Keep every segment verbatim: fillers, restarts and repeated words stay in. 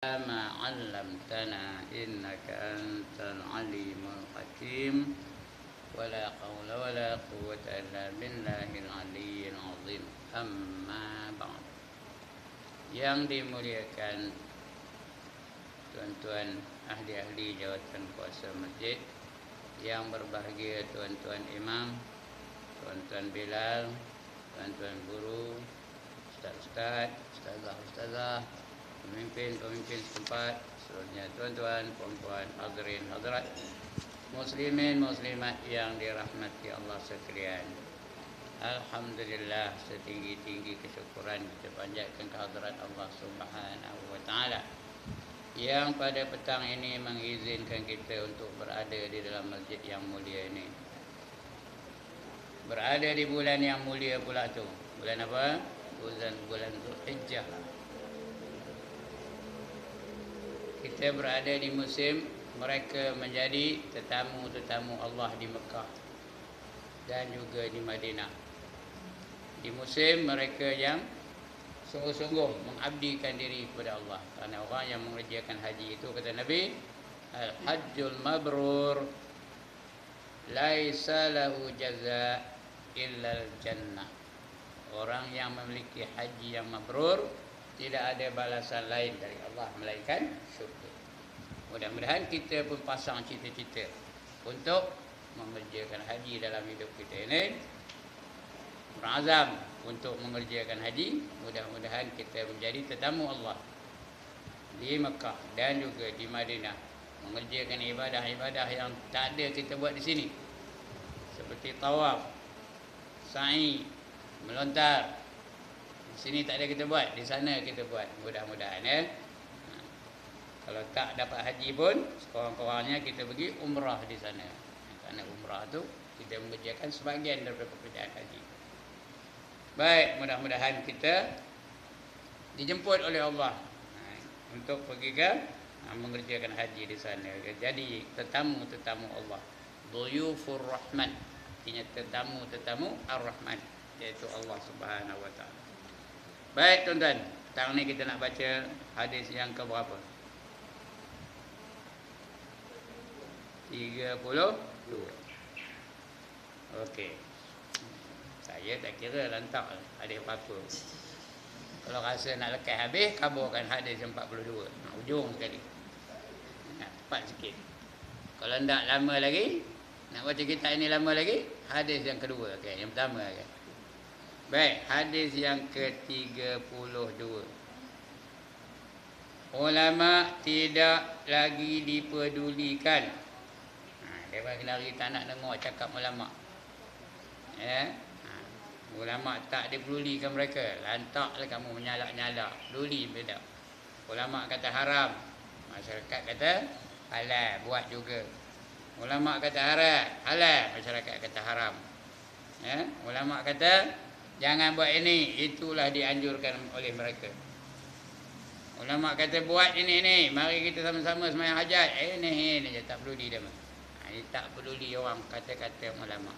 ما علمتنا إنك أنت العليم الحكيم ولا حول ولا قوة إلا بالله العلي العظيم. Amma ba'd. Yang dimuliakan tuan-tuan ahli-ahli jawatan kuasa masjid, yang berbahagia tuan-tuan imam, tuan-tuan Bilal, tuan-tuan guru, ustaz-ustaz, ustazah-ustazah, pemimpin-pemimpin setempat, seluruhnya tuan-tuan, puan-puan, hadirin hadirat, muslimin muslimat yang dirahmati Allah sekalian. Alhamdulillah, setinggi-tinggi kesyukuran kita panjatkan kehadirat Allah Subhanahu wa taala yang pada petang ini mengizinkan kita untuk berada di dalam masjid yang mulia ini. Berada di bulan yang mulia pula tu. Bulan apa? Bulan bulan Zulhijjah. Kita berada di musim mereka menjadi tetamu-tetamu Allah di Mekah dan juga di Madinah. Di musim mereka yang sungguh-sungguh mengabdikan diri kepada Allah. Kerana orang yang mengerjakan haji itu, kata Nabi, Al-Hajjul Mabrur laisa lahu jaza illa al-jannah. Orang yang memiliki haji yang mabrur tidak ada balasan lain dari Allah melainkan syurga. Mudah-mudahan kita pun pasang cita-cita untuk mengerjakan haji dalam hidup kita ini. Berazam untuk mengerjakan haji. Mudah-mudahan kita menjadi tetamu Allah di Mekah dan juga di Madinah, mengerjakan ibadah-ibadah yang tak ada kita buat di sini, seperti tawaf, sa'i, melontar. Di sini tak ada kita buat, di sana kita buat. Mudah-mudahan ya. Kalau tak dapat haji pun, sekurang-kurangnya kita pergi umrah di sana. Kerana umrah tu kita mengerjakan sebahagian daripada pekerjaan haji. Baik, mudah-mudahan kita dijemput oleh Allah untuk pergi ke mengerjakan haji di sana. Jadi tetamu-tetamu Allah, Dhuyufur Rahman, artinya tetamu-tetamu Ar-Rahman, iaitu Allah Subhanahu wa taala. Baik tuan-tuan, petang ni kita nak baca hadis yang ke berapa? tiga puluh dua. Okey. Saya tak kira lantak ada apa-apa. Kalau rasa nak lekat habis, kaburkan hadis empat puluh dua. Nah, ujung sekali. Nah, cepat sikit. Kalau tak lama lagi, nak baca kitab ini lama lagi, hadis yang kedua. Okay, yang pertama. Okay. Baik, hadis yang ke tiga puluh dua. Ulama tidak lagi dipedulikan. Nah, dia lari tak nak dengar cakap ulama. Ya. Ulama tak dipedulikan mereka. Lantaklah kamu menyalak-nyalak. Peduli beda. Ulama kata haram, masyarakat kata halal, buat juga. Ulama kata haram, halal, masyarakat kata haram. Ya? Ulama kata jangan buat ini, itulah dianjurkan oleh mereka. Ulama kata buat ini ini, mari kita sama-sama sembahyang hajat. Eh ni ni je, tak peduli dia. Ha, ini tak peduli orang kata-kata ulama.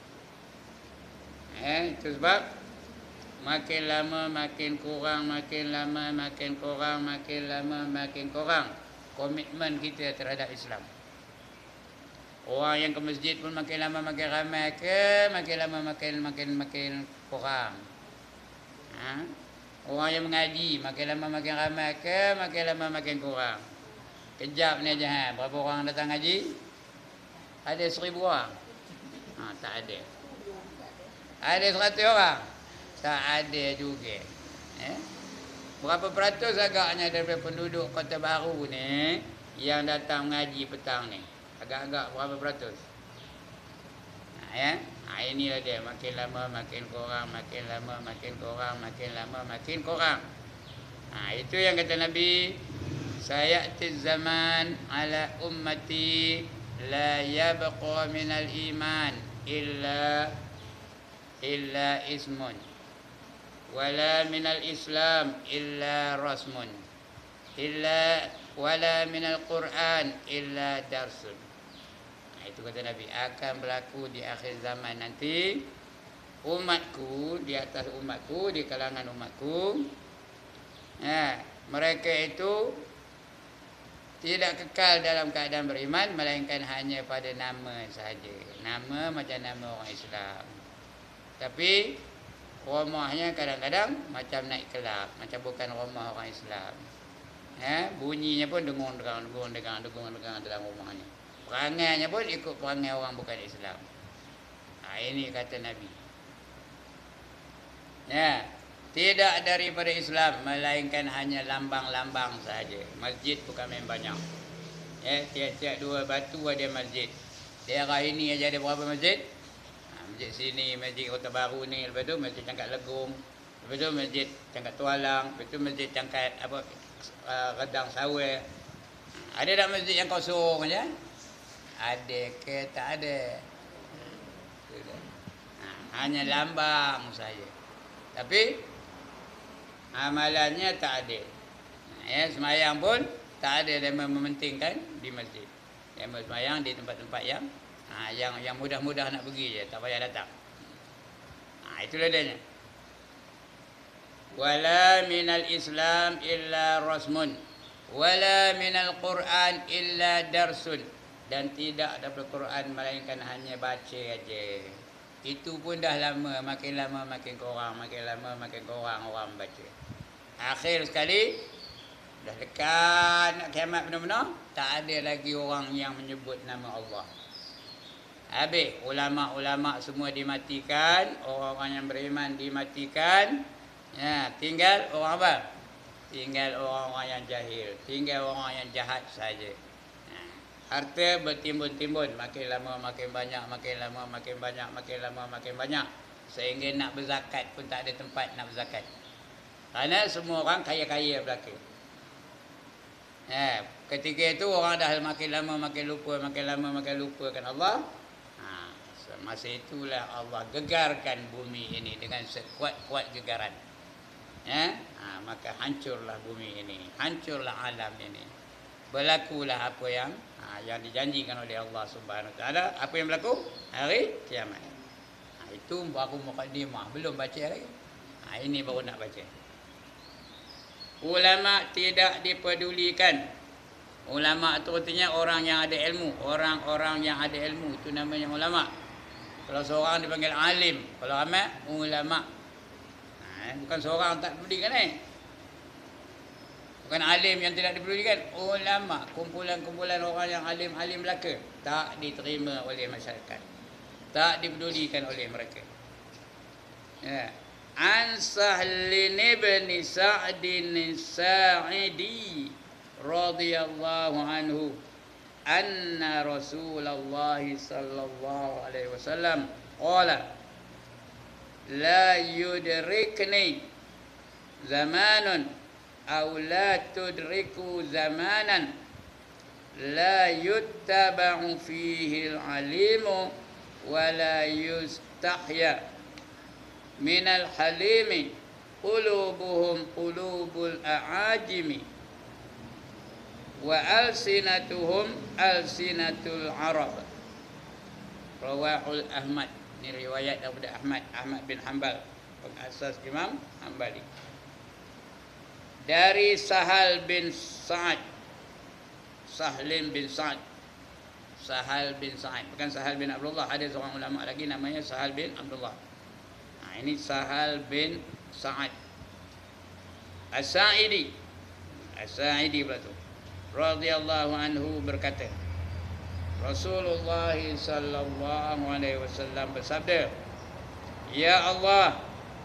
Eh, itu sebab makin lama makin kurang, makin lama makin kurang, makin lama makin kurang komitmen kita terhadap Islam. Orang yang ke masjid pun makin lama makin ramai ke, makin lama makin makin makin kurang. Ha? Orang yang mengaji makin lama makin ramai ke, makin lama makin kurang. Kejap ni aja, ha, berapa orang datang ngaji? Ada seribu orang. Ha, tak ada. Ada seratus orang? Tak ada juga. Eh? Berapa peratus agaknya daripada penduduk Kota Baru ni yang datang mengaji petang ni? Agak-agak berapa peratus? Nah, ya? Nah, inilah dia. Makin lama makin kurang, makin lama makin kurang, makin lama makin kurang. Nah, itu yang kata Nabi, sayatiz zaman ala ummati la yabqa minal iman illa illa ismun wala minal islam illa rasmun illa wala minal quran illa darsun. Nah, itu kata Nabi, akan berlaku di akhir zaman nanti, umatku, di atas umatku, di kalangan umatku, nah, mereka itu tidak kekal dalam keadaan beriman, melainkan hanya pada nama sahaja. Nama macam nama orang Islam, tapi rumahnya kadang-kadang macam naik kelab, macam bukan rumah orang Islam. Ya, bunyinya pun dengung-dengung, dengung-dengung, dengung-dengung dalam rumahnya. Perangainya pun ikut perangai orang bukan Islam. Ha, ini kata Nabi. Ya, tidak daripada Islam, melainkan hanya lambang-lambang sahaja. Masjid bukan main banyak. Ya, tiap-tiap dua batu ada masjid. Daerah ini aja ada berapa masjid? Ha, masjid sini, masjid Kota Baru ni, lepas tu masjid Cangkat Legong, lepas tu masjid Cangkat Tualang, lepas tu masjid Cangkat apa uh, Redang Sawai. Ada tak masjid yang kosong aja? Ada ke tak ada? Ha, hanya lambang saja. Tapi amalannya tak ada. Ya, semayang pun tak ada yang mementingkan di masjid. Yang semayang di tempat-tempat yang ha, yang yang mudah-mudah nak pergi je, tak payah datang. Ha, itulah dia. Wala minal Islam illa rasmun, wala minal Quran illa darsun, dan tidak daripada Quran melainkan hanya baca aja. Itu pun dah lama, makin lama makin kurang, makin lama makin kurang orang baca. Akhir sekali dah dekat nak kiamat benar-benar, tak ada lagi orang yang menyebut nama Allah. Habis ulama-ulama semua dimatikan, orang-orang yang beriman dimatikan. Ya, tinggal orang apa? Tinggal orang-orang yang jahil, tinggal orang yang jahat saja. Harta bertimbun-timbun, makin lama makin banyak, makin lama makin banyak, makin lama makin banyak, sehingga nak berzakat pun tak ada tempat nak berzakat. Kerana semua orang kaya-kaya belaka. Ya, ketika itu orang dah makin lama makin lupa, makin lama makin lupakan Allah. Ha, masa itulah Allah gegarkan bumi ini dengan sekuat-kuat gegaran. Ya, ha, maka hancurlah bumi ini, hancurlah alam ini. Berlakulah apa yang ha, yang dijanjikan oleh Allah Subhanahu Wa Taala. Apa yang berlaku? Hari kiamat. Ha, itu baru mukadimah, belum baca lagi. Ha, ini baru nak baca. Ulama tidak dipedulikan. Ulama itu artinya orang yang ada ilmu, orang-orang yang ada ilmu, itu namanya ulama. Kalau seorang dipanggil alim, kalau ramai ulama. Ha, bukan seorang tak dipedulikan eh. Bukan alim yang tidak dipedulikan, ulama, kumpulan-kumpulan orang yang alim-alim belaka, tak diterima oleh masyarakat, tak dipedulikan oleh mereka. Ya. An Sahlin ibn Sa'din Sa'idi radhiyallahu anhu anna Rasulullah sallallahu alaihi wasallam qala la yudrikni zamanun aw la tudriku zamanan la yuttaba'u fihi al-alimu wa la yustahya minal halimi qulubuhum qulubul a'ajimi wa alsinatuhum alsinatul arab. Rawahul Ahmad. Ini riwayat daripada Ahmad Ahmad bin Hanbal, pengasas Imam Hanbali. Dari Sahal bin Sa'ad, Sahlin bin Sa'ad, Sahal bin Sa'ad, bukan Sahal bin Abdullah. Ada seorang ulama lagi namanya Sahal bin Abdullah. Nah, ini Sahal bin Sa'ad As-Sa'idi, As-Sa'idi pula tu, radhiyallahu anhu berkata, Rasulullah sallallahu alaihi wasallam bersabda, ya Allah,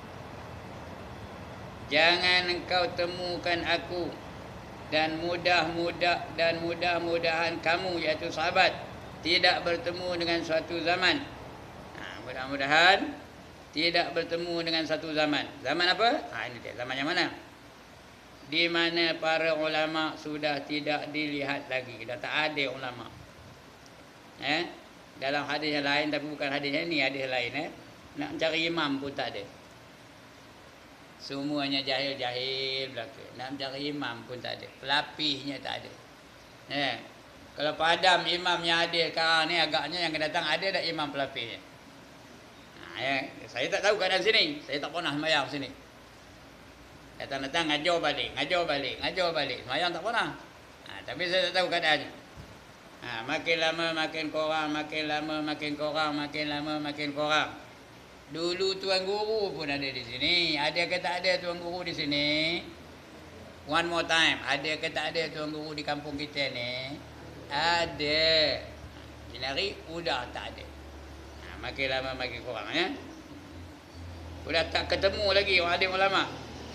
jangan engkau temukan aku dan mudah-mudah dan mudah-mudahan kamu, iaitu sahabat, tidak bertemu dengan suatu zaman. Nah, mudah-mudahan tidak bertemu dengan satu zaman. Zaman apa? Ha, ini dia. Zaman yang mana? Di mana para ulama sudah tidak dilihat lagi. Dah tak ada ulama. Eh? Dalam hadis yang lain, tapi bukan hadis yang ini, hadis lain. Eh? Nak cari imam pun tak ada. Semuanya jahil-jahil belaka. Nak mencari imam pun tak ada. Pelapihnya tak ada. Eh, kalau padam imam yang ada sekarang ni, agaknya yang akan datang ada tak imam pelapihnya? Nah, ya, saya tak tahu keadaan sini. Saya tak pernah sembahyang sini. Datang-datang ngajar balik, ngajar balik, ngajar balik. Sembahyang tak pernah. Nah, tapi saya tak tahu keadaannya. Ha, makin lama makin kurang, makin lama makin kurang, makin lama makin kurang. Dulu tuan guru pun ada di sini. Ada ke tak ada tuan guru di sini? One more time. Ada ke tak ada tuan guru di kampung kita ni? Ada. Dinari udah tak ada. Ha, makin lama makin kurang ya. Udah tak ketemu lagi orang alim ulama.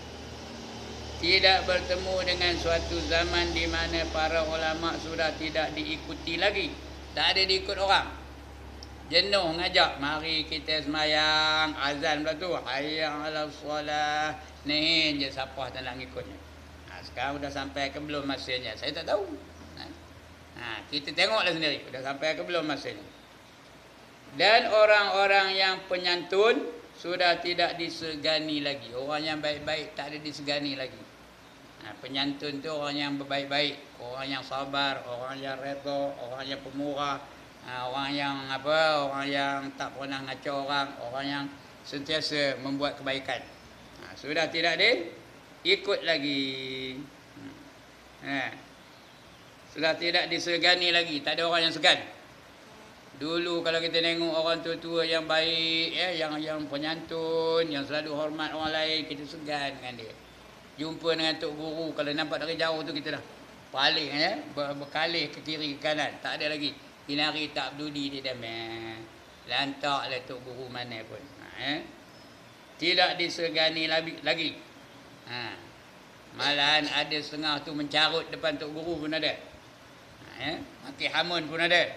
Tidak bertemu dengan suatu zaman di mana para ulama sudah tidak diikuti lagi. Tak ada diikut orang. Jenuh ngajak, mari kita semayang, azan pula tu, hayya 'alas solah. Ni je siapa tak nak ngikutnya. Ha, sekarang dah sampai ke belum masanya? Saya tak tahu. Ha, ha, kita tengoklah sendiri, dah sampai ke belum masanya. Dan orang-orang yang penyantun sudah tidak disegani lagi. Orang yang baik-baik tak ada disegani lagi. Ha, penyantun tu orang yang berbaik-baik, orang yang sabar, orang yang redha, orang yang pemurah, ha, orang yang apa, orang yang tak pernah ngacau orang, orang yang sentiasa membuat kebaikan. Ha, sudah tidak ada ikut lagi. Ha, sudah tidak disegani lagi, tak ada orang yang segan. Dulu kalau kita tengok orang tua-tua yang baik, ya, yang yang penyantun, yang selalu hormat orang lain, kita segan dengan dia. Jumpa dengan tok guru, kalau nampak dari jauh tu kita dah paling ya, ber, berkalih ke kiri ke kanan, tak ada lagi. Binari tak peduli dia damai. Lantaklah tok guru mana pun. Ha, eh? Tidak disegani lagi. Ha. Malahan ada setengah tu mencarut depan tok guru pun ada. Ha, eh? Maki hamun pun ada.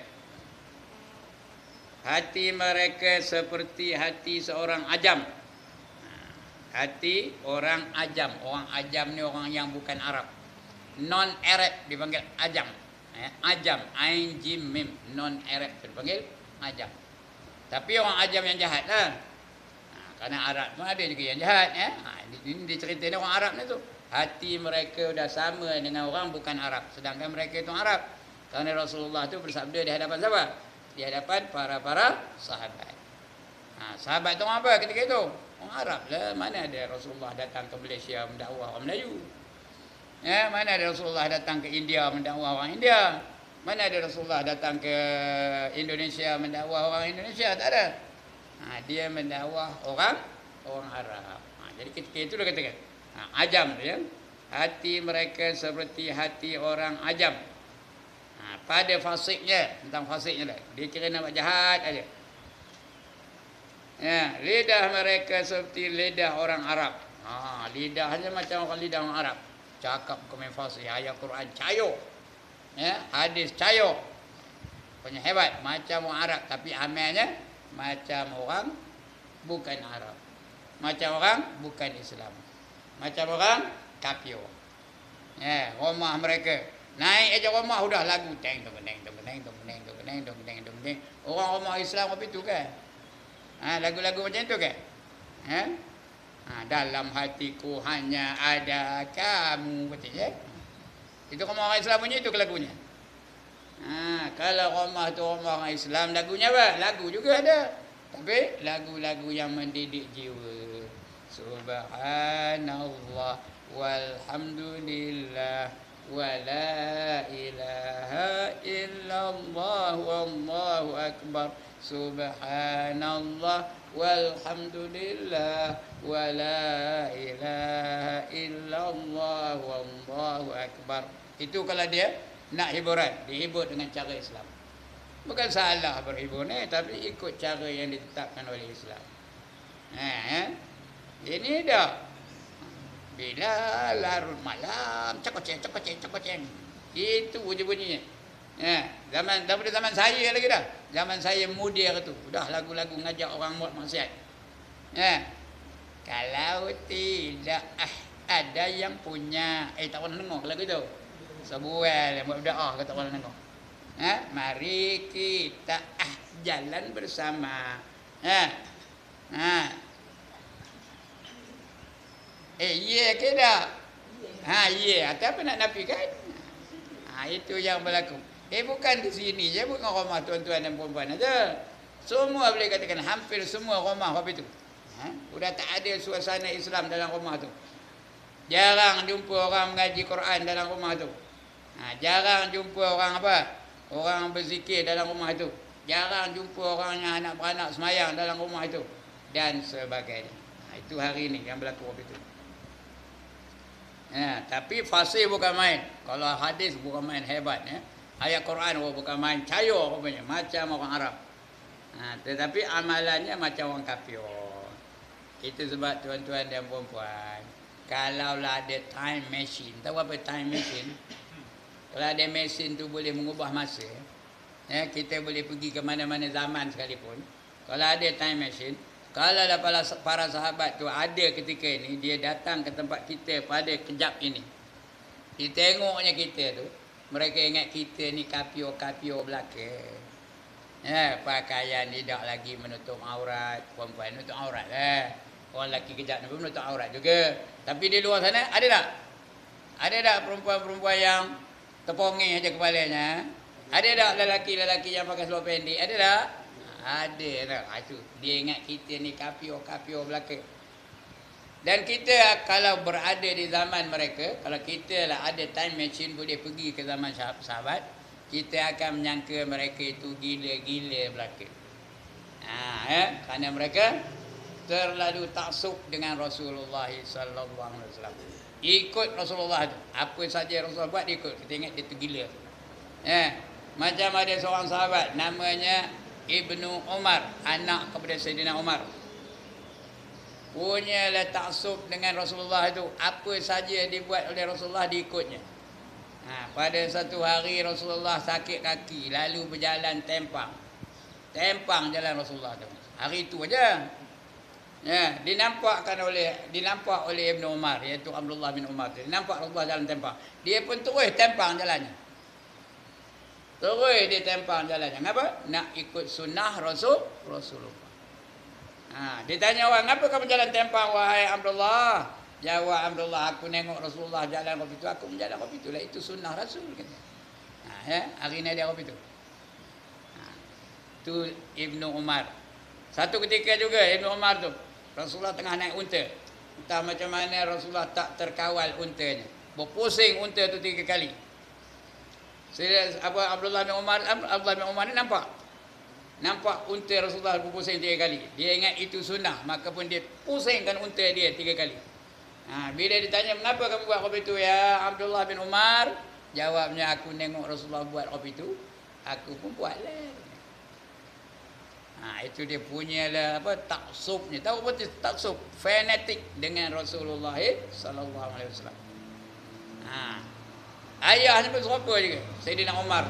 Hati mereka seperti hati seorang ajam. Hati orang ajam. Orang ajam ni orang yang bukan Arab. Non-Arab dipanggil ajam. Eh, ajam. Ain, jim, mim. Non-Arab dipanggil ajam. Tapi orang ajam yang jahat lah. Ha, kerana Arab pun ada juga yang jahat. Eh? Ha, ini diceritain orang Arab ni tu. Hati mereka dah sama dengan orang bukan Arab. Sedangkan mereka itu Arab. Kerana Rasulullah tu bersabda di hadapan siapa? Di hadapan para-para sahabat. Ha, sahabat tu orang apa ketika itu? Orang Arab lah. Mana ada Rasulullah datang ke Malaysia mendakwah orang Melayu? Ya, mana ada Rasulullah datang ke India mendakwah orang India? Mana ada Rasulullah datang ke Indonesia mendakwah orang Indonesia? Tak ada. Ha, dia mendakwah orang orang Arab. Ha, jadi ketika itu dia katakan, ha, ajam tu ya. Hati mereka seperti hati orang ajam. Ha, pada fasiknya, tentang fasiknya lah. Dia kira nak buat jahat aja. Ya, lidah mereka seperti lidah orang Arab. Ha, lidahnya macam orang lidah orang Arab. Cakap komen fasih, ayat Quran cayo. Ya, hadis cayo. Punya hebat macam orang Arab, tapi amalnya macam orang bukan Arab. Macam orang bukan Islam. Macam orang kafir. Ya, rumah mereka naik aja rumah udah lagu teng teng teng teng teng teng teng teng teng teng teng. Orang rumah Islam apa itu kan? Ha, lagu-lagu macam itu kan? Ha? Ha, dalam hatiku hanya ada kamu, betul ya? Itu rumah orang Islam punya itu lagunya. Ha, kalau rumah tu rumah orang Islam, lagunya apa? Lagu juga ada. Tapi lagu-lagu yang mendidik jiwa. Subhanallah walhamdulillah wa la ilaha illallah wallahu akbar. Subhanallah walhamdulillah wa la ilaha illallah wallahu akbar. Itu kalau dia nak hiburan, dihibur dengan cara Islam. Bukan salah berhibur ni, tapi ikut cara yang ditetapkan oleh Islam. Ha, eh? Ini dah bila larut malam cakoceng cakoceng cakoceng. Itu bunyi-bunyinya. Ya, zaman daripada zaman saya lagi dah. Zaman saya muda tu, dah lagu-lagu ngajak orang buat maksiat. Ya. Kalau tidak ah, ada yang punya eh tak pernah dengar lagu tu. Sebuah buat doa kata orang dengar. Ha, mari kita ah jalan bersama. Ha. Ha. Eh, ye ke dah? Ha, ye. Atau apa nak nafikan? Ha, itu yang berlaku. Eh, bukan di sini je, bukan rumah tuan-tuan dan perempuan aja. Semua boleh katakan, hampir semua rumah apa itu. Ha? Sudah tak ada suasana Islam dalam rumah tu. Jarang jumpa orang mengaji Quran dalam rumah tu. Ha, jarang jumpa orang apa? Orang berzikir dalam rumah itu. Jarang jumpa orang yang anak beranak semayang dalam rumah itu. Dan sebagainya. Ha, itu hari ini yang berlaku waktu itu. Ya, tapi fasih bukan main. Kalau hadis bukan main hebat. Ya. Ayat Quran bukan main cayo rupanya. Macam orang Arab. Ha, tetapi amalannya macam orang kafir. Itu sebab tuan-tuan dan puan-puan, kalaulah ada time machine, tahu apa time machine? Kalau ada mesin tu boleh mengubah masa, ya, kita boleh pergi ke mana-mana zaman sekalipun. Kalau ada time machine, kalau para, para sahabat tu ada ketika ini, dia datang ke tempat kita pada kejap ini. Dia tengoknya kita tu, mereka ingat kita ni kapio-kapio belaka. Ya, pakaian tidak lagi menutup aurat, perempuan menutup aurat lah. Orang lelaki kejap ni pun menutup aurat juga. Tapi di luar sana ada tak? Ada tak perempuan-perempuan yang terpongeng aja kepalanya? Ada tak lelaki-lelaki yang pakai seluar pendek? Ada tak? Ada tak? Itu dia ingat kita ni kapio-kapio belaka. Dan kita kalau berada di zaman mereka, kalau kita lah ada time machine boleh pergi ke zaman sahabat, kita akan menyangka mereka itu gila-gila belaka. Ha, ya? Kerana mereka terlalu taksub dengan Rasulullah sallallahu alaihi wasallam. Ikut Rasulullah tu. Apa saja Rasulullah buat dia ikut. Kita ingat dia tu gila. Ya. Macam ada seorang sahabat namanya Ibnu Umar, anak kepada Sayyidina Umar. Punya lah taksub dengan Rasulullah itu. Apa saja dibuat oleh Rasulullah diikutnya. Ha, pada satu hari Rasulullah sakit kaki, lalu berjalan tempang. Tempang jalan Rasulullah tu. Hari itu aja. Ya, dinampakkan oleh dinampak oleh Ibnu Umar, iaitu Abdullah bin Umar. Dinampak Rasulullah jalan tempang. Dia pun terus tempang jalannya. Terus dia tempang jalannya. Kenapa? Nak ikut sunnah Rasul Rasulullah. Ha, dia tanya orang, "Kenapa kamu jalan tempang wahai Abdullah?" Jawab Abdullah, "Aku nengok Rasulullah jalan kopi itu, aku menjalan kopi itu. Lah itu sunnah Rasul," kata. Ha, ya, hari ini dia kopi itu. Ha, tu Ibnu Umar. Satu ketika juga Ibnu Umar tu Rasulullah tengah naik unta. Entah macam mana Rasulullah tak terkawal untanya. Berpusing unta tu tiga kali. Saya apa Abdullah bin Umar, Abdullah bin Umar ni nampak. Nampak unta Rasulullah berpusing tiga kali. Dia ingat itu sunnah, maka pun dia pusingkan unta dia tiga kali. Ha, bila ditanya, "Mengapa kamu buat kopi itu ya Abdullah bin Umar?" Jawabnya, "Aku nengok Rasulullah buat kopi itu, aku pun buatlah." Ha, itu dia punya lah apa taksubnya. Tahu apa taksub? Fanatik dengan Rasulullah sallallahu alaihi wasallam. Ha. Ayahnya pun serupa juga, Sayyidina Umar.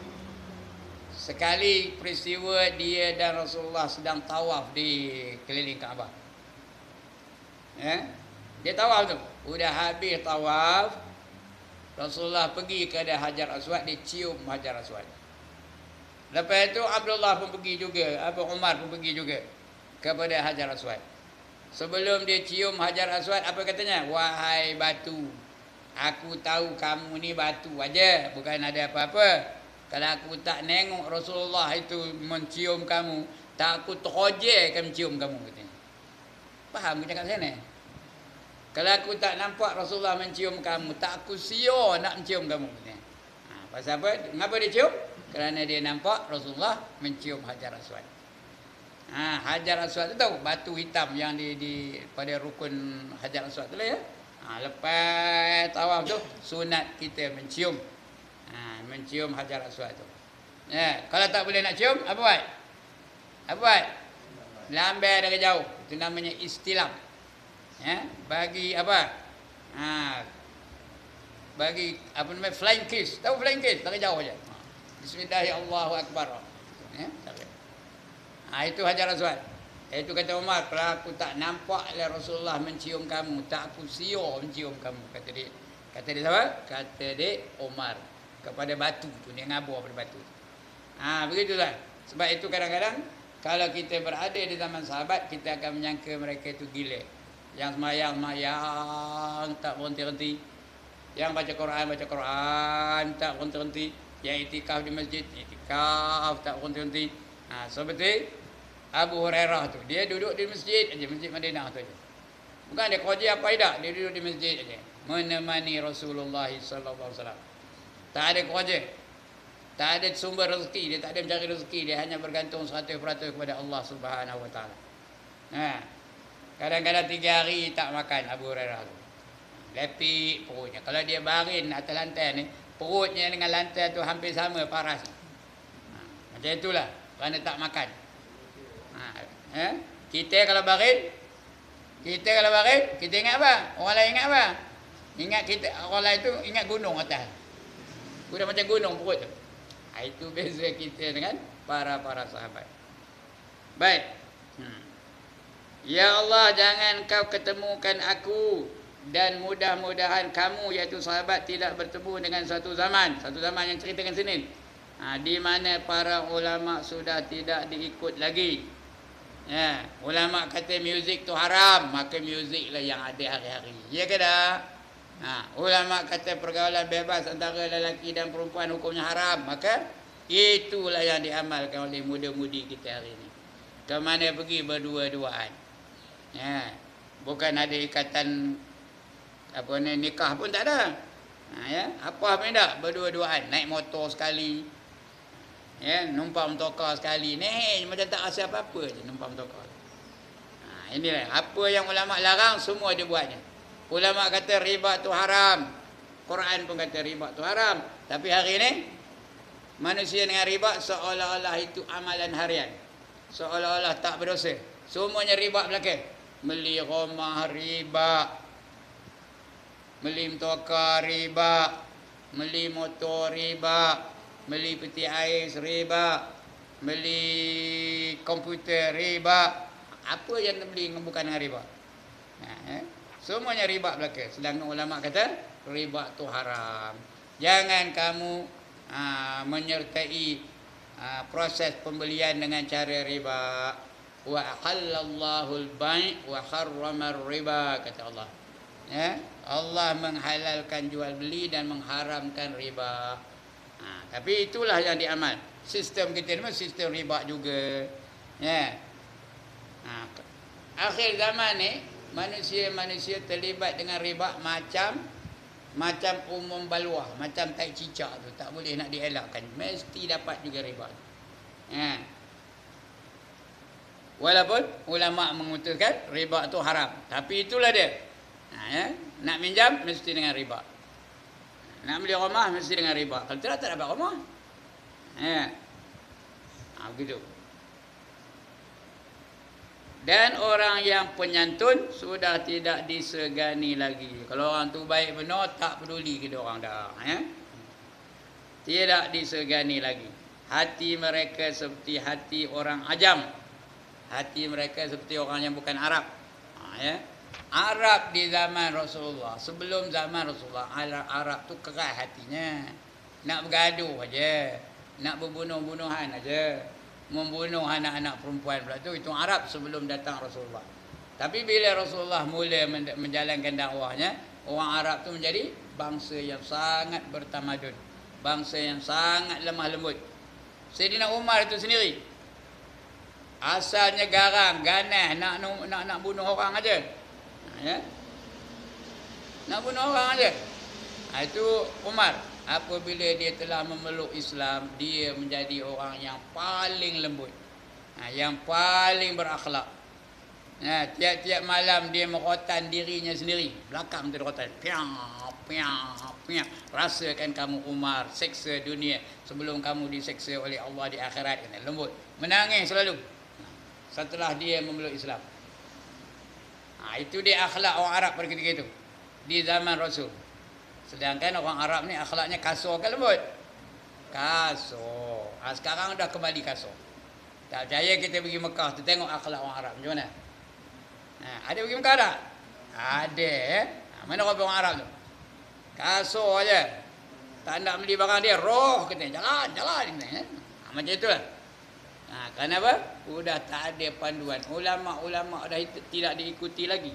Sekali peristiwa dia dan Rasulullah sedang tawaf di keliling Kaabah. Ya. Dia tawaf tu. Sudah habis tawaf, Rasulullah pergi ke Hajar Aswad, dia cium Hajar Aswad. Lepas itu Abdullah pun pergi juga, Abu Umar pun pergi juga kepada Hajar Aswad. Sebelum dia cium Hajar Aswad, apa katanya? "Wahai batu, aku tahu kamu ni batu aja, bukan ada apa-apa. Kalau aku tak nengok Rasulullah itu mencium kamu, tak aku terojek akan mencium kamu," katanya. Faham ke cakap saya ni? Kalau aku tak nampak Rasulullah mencium kamu, tak aku sia nak mencium kamu, katanya. Ha, pasal apa? Kenapa dia cium? Kerana dia nampak Rasulullah mencium Hajar Aswad. Ha, Hajar Aswad tu tahu batu hitam yang di, di pada rukun Hajar Aswad tu lah ya. Ha, lepas tawaf tu sunat kita mencium. Ha, mencium Hajar Aswad tu. Ya, kalau tak boleh nak cium, apa buat? Apa buat? Lambai dari jauh. Itu namanya istilam. Ya, bagi apa? Ha, bagi apa namanya flying kiss. Tahu flying kiss? Dari jauh aja. Bismillahirrahmanirrahim. Ya, ha, itu Hajar Aswad. Itu kata Umar, "Kalau aku tak nampak Rasulullah mencium kamu, tak aku sia mencium kamu," kata dia. Kata dia siapa? Kata dia Umar kepada batu tu, dia ngabur pada batu. Ha, begitulah. Sebab itu kadang-kadang kalau kita berada di zaman sahabat, kita akan menyangka mereka itu gila. Yang semayang-mayang tak berhenti-henti. Yang baca Quran, baca Quran tak berhenti-henti. Yang itikaf di masjid, itikaf tak berhenti-henti. Ha, seperti Abu Hurairah tu, dia duduk di masjid aja, masjid Madinah tu aja. Bukan dia kerja apa tidak, dia duduk di masjid aja, menemani Rasulullah sallallahu alaihi wasallam. Tak ada kerja. Tak ada sumber rezeki. Dia tak ada mencari rezeki. Dia hanya bergantung seratus peratus kepada Allah Subhanahu Wa Taala. Ha. Kadang-kadang tiga hari tak makan Abu Hurairah tu. Lepik perutnya. Kalau dia baring atas lantai ni, perutnya dengan lantai tu hampir sama paras. Ha. Macam itulah. Kerana tak makan. Ha. Eh? Kita kalau baring, kita kalau baring, kita ingat apa? Orang lain ingat apa? Ingat kita, orang lain tu ingat gunung atas. Sudah macam gunung perut tu. Ha, itu beza kita dengan para-para sahabat. Baik. Hmm. Ya Allah, jangan kau ketemukan aku dan mudah-mudahan kamu iaitu sahabat tidak bertemu dengan satu zaman. Satu zaman yang ceritakan sini. Ha, di mana para ulama sudah tidak diikut lagi. Ya, ulama kata muzik tu haram, maka muzik lah yang ada hari-hari. Ya ke tak? Ha, ulama kata pergaulan bebas antara lelaki dan perempuan hukumnya haram, maka itulah yang diamalkan oleh muda-mudi kita hari ini. Ke mana pergi berdua-duaan. Ya, bukan ada ikatan apa ni, nikah pun tak ada. Ha, ya, apa pun tak, berdua-duaan, naik motor sekali. Ya, numpang motokar sekali. Ni macam tak rasa apa-apa je numpang motokar. Ha, inilah apa yang ulama larang semua dia buatnya. Ulama kata riba tu haram. Quran pun kata riba tu haram. Tapi hari ni manusia dengan riba seolah-olah itu amalan harian. Seolah-olah tak berdosa. Semuanya riba belakang. Beli rumah riba. Beli motokar riba. Beli motor riba. Beli peti ais riba, beli komputer riba. Apa yang beli bukan dengan riba? Nah, eh? Semuanya riba belaka. Sedangkan ulama kata riba tu haram. Jangan kamu aa, menyertai aa, proses pembelian dengan cara riba. Wa halallahu al-bai' wa harrama riba, kata Allah. Ya? Allah menghalalkan jual beli dan mengharamkan riba. Ha, tapi itulah yang diamal. Sistem kita ni sistem riba juga. Ya. Ha, akhir zaman ni manusia-manusia terlibat dengan riba macam macam umum baluah, macam tai cicak tu, tak boleh nak dielakkan. Mesti dapat juga riba. Ya. Walaupun ulama mengutuskan riba tu haram, tapi itulah dia. Ha, ya. Nak minjam mesti dengan riba. Nak beli rumah mesti dengan riba. Kalau tidak, tak dapat rumah. Ya. Ha, begitu. Dan orang yang penyantun sudah tidak disegani lagi. Kalau orang tu baik benar, tak peduli kita orang dah. Ya. Tidak disegani lagi. Hati mereka seperti hati orang ajam. Hati mereka seperti orang yang bukan Arab. Ha, ya. Arab di zaman Rasulullah, sebelum zaman Rasulullah, Arab, Arab tu keras hatinya. Nak bergaduh aja, nak berbunuh-bunuhan aja, membunuh anak-anak perempuan pula tu, itu Arab sebelum datang Rasulullah. Tapi bila Rasulullah mula menjalankan dakwahnya, orang Arab tu menjadi bangsa yang sangat bertamadun, bangsa yang sangat lemah lembut. Sayyidina Umar itu sendiri asalnya garang, ganas, nak nak nak bunuh orang aja. Ya. Nak bunuh orang aja. Ha, itu Umar. Apabila dia telah memeluk Islam, dia menjadi orang yang paling lembut. Ha, yang paling berakhlak. Ha, tiap-tiap malam dia merotan dirinya sendiri. Belakang dia rotan. Piang, piang, piang. Rasakan kamu Umar, seksa dunia sebelum kamu diseksa oleh Allah di akhirat. Lembut. Menangis selalu. Setelah dia memeluk Islam. Ha, itu dia akhlak orang Arab pada ketika itu. Di zaman Rasul. Sedangkan orang Arab ni akhlaknya kasar ke lembut? Kasar. Ha, sekarang dah kembali kasar. Tak percaya kita pergi Mekah tu, tengok akhlak orang Arab macam mana. Ha, ada pergi Mekah tak? Ada. Eh? Ha, mana orang orang Arab tu? Kasar je. Tak nak beli barang dia, roh katanya. Jalan, jalan. Eh? Ha, macam itulah. Ha, kenapa? Sudah tak ada panduan. Ulama-ulama dah tidak diikuti lagi.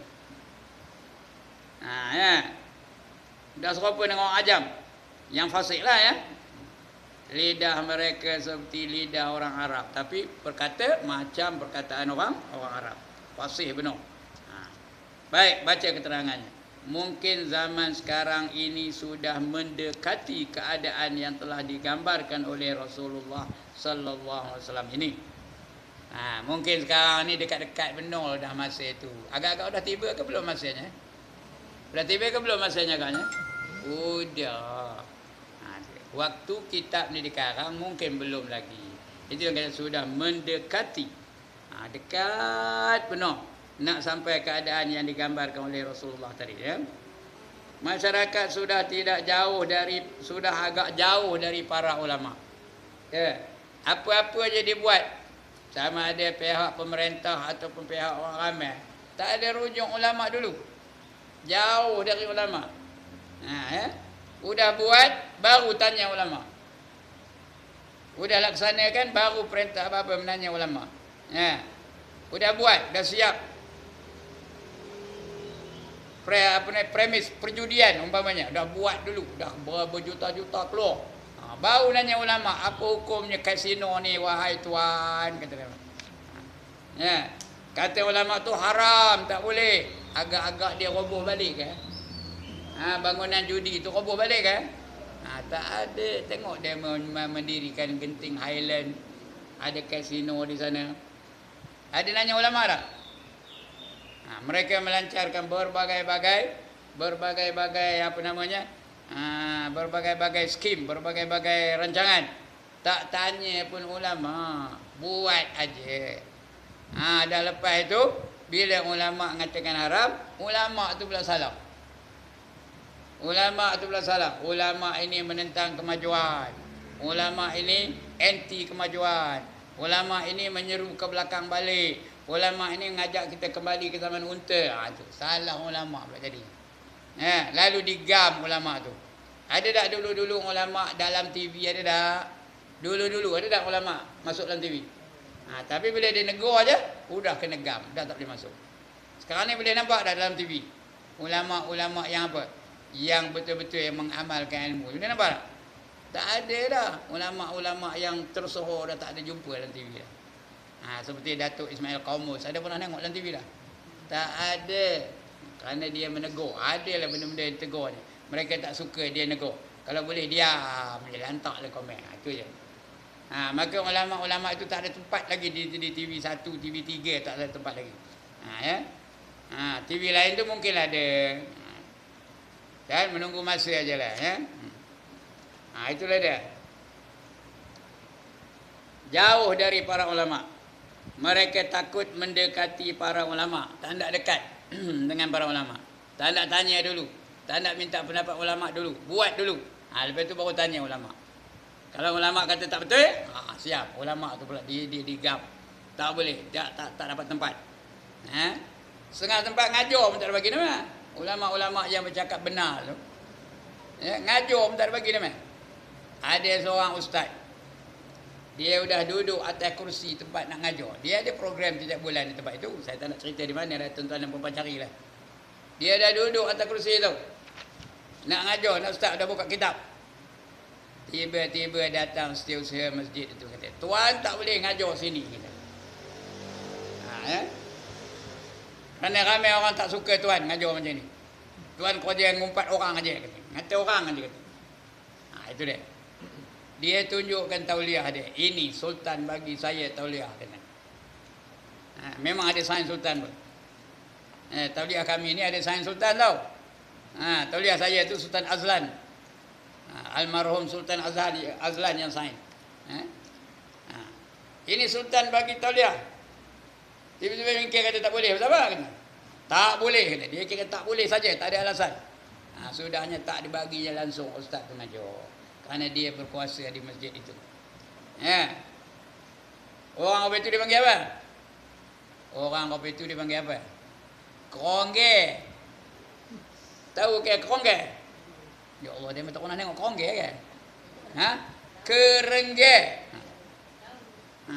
Ha, ya. Dah serupa dengan orang ajam. Yang fasik lah ya. Lidah mereka seperti lidah orang Arab. Tapi berkata macam perkataan orang orang Arab. Fasih benar. Ha. Baik, baca keterangannya. mungkin zaman sekarang ini sudah mendekati keadaan yang telah digambarkan oleh Rasulullah sallallahu alaihi wasallam ini. Ha, mungkin sekarang ni dekat-dekat benar dah masa itu. Agak-agak dah tiba ke belum masanya? Dah tiba ke belum masanya agaknya? Udah. Ha, waktu kitab ni dikarang mungkin belum lagi. Itu yang kata sudah mendekati. Ha, dekat benar nak sampai keadaan yang digambarkan oleh Rasulullah tadi, ya. Masyarakat sudah tidak jauh dari, sudah agak jauh dari para ulama. Ya. Apa-apa je dibuat, sama ada pihak pemerintah ataupun pihak orang ramai, tak ada rujuk ulama dulu. Jauh dari ulama. Ha, ya. Udah buat baru tanya ulama. Udah laksanakan baru perintah apa-apa menanya ulama. Ya. Udah buat, dah siap. Pre, apa ni, premis perjudian umpamanya dah buat dulu, dah berjuta-juta keluar. Ha, baru nanya ulama, apa hukumnya kasino ni wahai tuan, kata dia. Ya. Kata ulama tu haram, tak boleh. Agak-agak dia roboh balik ke? Ha, bangunan judi tu roboh balik ke? Ha, tak ada. Tengok dia mendirikan genting Highland, ada kasino di sana. Ada nanya ulama tak? Ha, mereka melancarkan berbagai-bagai berbagai-bagai apa namanya? Ha, berbagai-bagai skim, berbagai-bagai rancangan. Tak tanya pun ulama, buat aja. Ha, dah lepas itu bila ulama mengatakan haram, ulama tu pula salah. Ulama tu pula salah. Ulama ini menentang kemajuan. Ulama ini anti kemajuan. Ulama ini menyeru ke belakang balik. Ulama ini mengajak kita kembali ke zaman unta. Ha, tu salah ulama pula jadi. Ha, lalu digam ulama tu. Ada tak dulu-dulu ulama dalam T V, ada tak? Dulu-dulu ada tak ulama masuk dalam T V? Ha, tapi bila dia negur aja, udah kena gam, dah tak boleh masuk. Sekarang ni boleh nampak dah dalam T V. Ulama-ulama yang apa? Yang betul-betul yang mengamalkan ilmu. Boleh nampak tak? Tak ada dah. Ulama-ulama yang tersohor dah tak ada jumpa dalam T V dah. Ha, seperti Datuk Ismail Qaumus, ada pernah tengok dalam T V dah? Tak ada. Kerana dia menegur. Adalah benda-benda yang tegur ni. Mereka tak suka dia negur. Kalau boleh diam je, lantaklah komen. Ha, itu je. Ha, maka ulama-ulama itu tak ada tempat lagi di, di T V satu, T V tiga tak ada tempat lagi. Ha, ya? Ha, T V lain tu mungkin ada. Dan menunggu masa ajalah, ya. Ha, itulah dia. Jauh dari para ulama. Mereka takut mendekati para ulama. Tak nak dekat dengan para ulama. Tak nak tanya dulu. Tak nak minta pendapat ulama dulu. Buat dulu. Ha, lepas tu baru tanya ulama. Kalau ulama kata tak betul, ha, siap. Ulama tu pula dia dia digam. Tak boleh. Tak tak tak dapat tempat. Ha? Setengah tempat ngajar pun tak ada bagi nama. Ulama-ulama yang bercakap benar tu. Ya, ngajar pun tak ada bagi nama. Ada seorang ustaz. Dia sudah duduk atas kursi tempat nak ngajar. Dia ada program setiap bulan di tempat itu. Saya tak nak cerita di mana, dah tuan-tuan dan puan-puan carilah. Dia dah duduk atas kursi itu. Nak ngajar, nak ustaz dah buka kitab. Tiba-tiba datang setiausaha masjid itu kata, "Tuan tak boleh ngajar sini." Kita. Ha, ya? Kerana ramai orang tak suka tuan ngajar macam ni. Tuan kerja ngumpat orang aja kata. Ngata orang aja kata. Ha, itu dia. Dia tunjukkan tauliah dia. Ini sultan bagi saya tauliah kata. Ha, memang ada sains sultan pun. Eh, tauliah kami ni ada sains sultan tau. Ha, tauliah saya tu Sultan Azlan. Ha, almarhum Sultan Azhari, Azlan yang sains. Ha? Ha. Ini sultan bagi tauliah. Tiba-tiba mikir kata tak boleh. Betul apa kata? Tak boleh kata. Dia kira tak boleh saja, tak ada alasan. Ha, sudahnya tak dibaginya langsung ustaz tu ngajar. Kerana dia berkuasa di masjid itu. Ya. Orang apa itu dipanggil apa? Orang apa itu dipanggil apa? Kerongge. Tahu ke kerongge? Ya Allah, dia tak pernah tengok kerongge ke? Ha? Kerengge. Ha.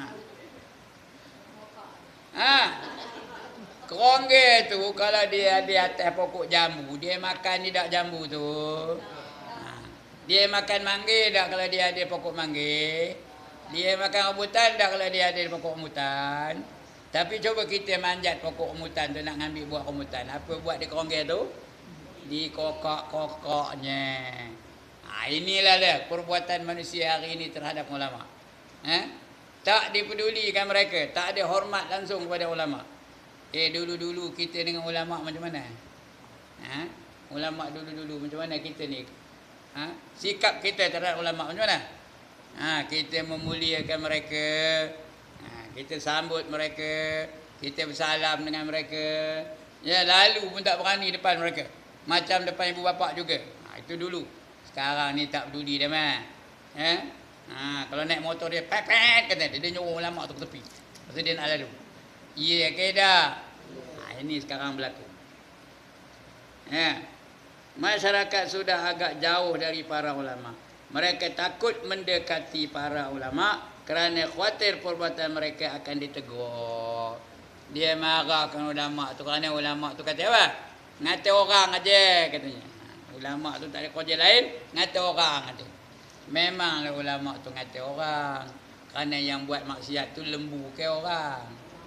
Ha. Kerongge tu kalau dia di atas pokok jambu, dia makan tidak jambu tu. Dia makan mangga tak kalau dia ada pokok mangga. Dia makan rambutan tak kalau dia ada pokok rambutan. Tapi cuba kita manjat pokok rambutan tu nak ambil buah rambutan. Apa buat di kerongga tu? dikokok-kokoknya. Ha, inilah dia perbuatan manusia hari ini terhadap ulama. Ha? Tak dipedulikan mereka, tak ada hormat langsung kepada ulama. Eh dulu-dulu kita dengan ulama macam mana? Ha? Ulama dulu-dulu macam mana kita ni? Ha? Sikap kita terhadap ulama macam mana? Ha, kita memuliakan mereka, ha, kita sambut mereka, kita bersalam dengan mereka. Ya, lalu pun tak berani depan mereka. Macam depan ibu bapa juga. Ha, itu dulu. Sekarang ni tak peduli dah mah. Ha? Ha, kalau naik motor dia pepet kata dia, dia nyuruh ulama tu ke tepi. Pasal dia nak lalu. Ya, kedah. Ha, ini sekarang berlaku. Ya. Masyarakat sudah agak jauh dari para ulama. Mereka takut mendekati para ulama kerana khawatir perbuatan mereka akan ditegur. Dia marahkan ulama tu kerana ulama tu kata apa? Ngata orang aja katanya. Ulama tu tak ada kerja lain, ngata orang kata. Memanglah ulama tu ngata orang. Kerana yang buat maksiat tu lembu ke orang.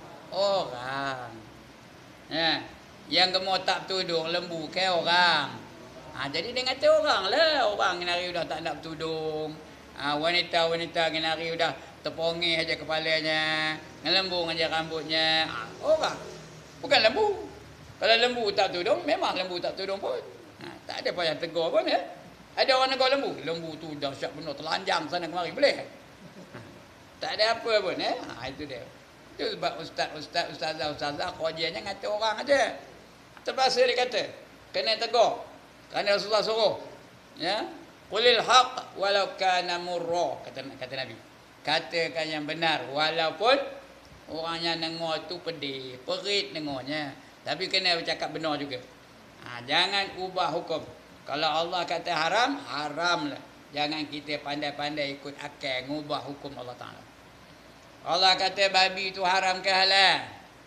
Orang. Ya. Yang gemuk tak tudung lembu ke orang. Ha, jadi dia kata orang lah. Orang kenari udah tak nak bertudung. Ha, wanita-wanita kenari udah terpongih aja kepalanya. Ngelembung aja rambutnya. Ha, orang. Bukan lembu. Kalau lembu tak tudung, memang lembu tak tudung pun. Ha, tak ada payah tegur pun ya. Ada orang negur lembu. Lembu tu dahsyat benar telanjang sana kemari. Boleh? Ha, tak ada apa pun ya. Ha, itu dia. Itu sebab ustaz-ustaz, ustazah-ustazah kerjanya ngata orang aja. Terpaksa dia kata. Kena tegur. Kerana Rasulullah suruh, ya, qulil haq walau kana murra, kata kata Nabi. Katakan yang benar walaupun orangnya dengar tu pedih, perit dengarnya, tapi kena bercakap benar juga. Ha, jangan ubah hukum. Kalau Allah kata haram, haramlah. Jangan kita pandai-pandai ikut akal ngubah hukum Allah Taala. Allah kata babi itu haram ke halal?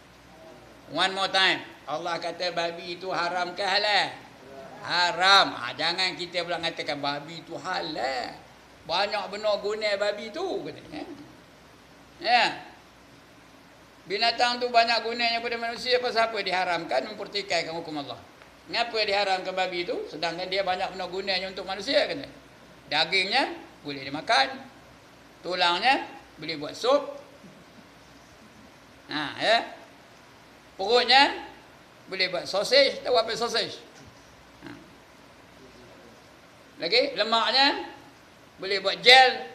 One more time. Allah kata babi itu haram ke halal? Haram. Ha, jangan kita pula mengatakan babi itu halal. Banyak benar guna babi tu katanya. Ya. Binatang tu banyak gunanya pada manusia, pasal apa diharamkan mempertikaikan hukum Allah. Mengapa diharamkan babi itu sedangkan dia banyak benar gunanya untuk manusia katanya. Dagingnya boleh dimakan. Tulangnya boleh buat sup. Ha, ya. Perutnya boleh buat sausage. Tahu apa sausage? Lagi lemaknya boleh buat gel.